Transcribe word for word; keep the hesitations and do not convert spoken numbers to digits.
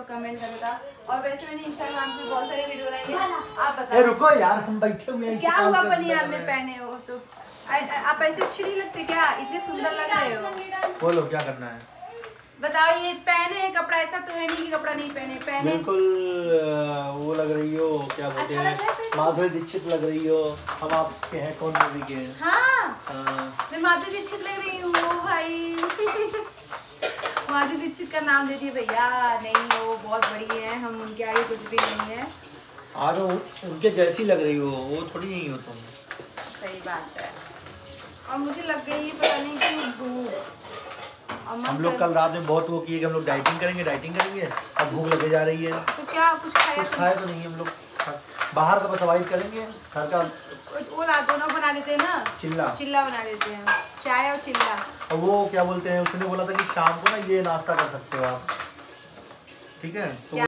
लोग कमेंट करता। और वैसे मैंने इंस्टाग्राम पे बहुत सारी वीडियो बनाई है, आप बताओ। ए रुको यार, हम बैठे हुए हैं, क्या हुआ पनियार में पहने हो तो आप ऐसे अच्छे नहीं लगते क्या? इतने सुंदर लग रहे हो। बोलो क्या करना है बताओ। ये पहने हैं कपड़ा, ऐसा तो है नहीं कि कपड़ा नहीं पहने पहने। बिल्कुल वो लग रही हो, क्या बोलते हैं, माधुरी दीक्षित लग रही हो। हम आपके हैं कौन मूवी के हैं? हाँ, हाँ। मैं माधुरी दीक्षित लग रही हूँ भाई। माधुरी दीक्षित का नाम दे दिए भैया। नहीं, वो बहुत बड़ी है, हम उनके आगे कुछ भी नहीं है। आज उनके जैसी लग रही हो, वो थोड़ी नहीं हो तुम। सही बात है। और मुझे लग गई है पता नहीं क्यों भूख। हम लोग कल रात में बहुत वो किए कि हम लोग डाइटिंग करेंगे डाइटिंग करेंगे, अब भूख लगे जा रही है। तो क्या कुछ खाया? कुछ खाए तो नहीं हम लोग, बाहर का बस अवॉइड करेंगे। घर का वो ला दोनों बना देते हैं ना, चिल्ला चिल्ला बना देते हैं, चाय और चिल्ला। और वो क्या बोलते हैं, उसने बोला था कि शाम को ना ये नाश्ता कर सकते हो आप, ठीक है तो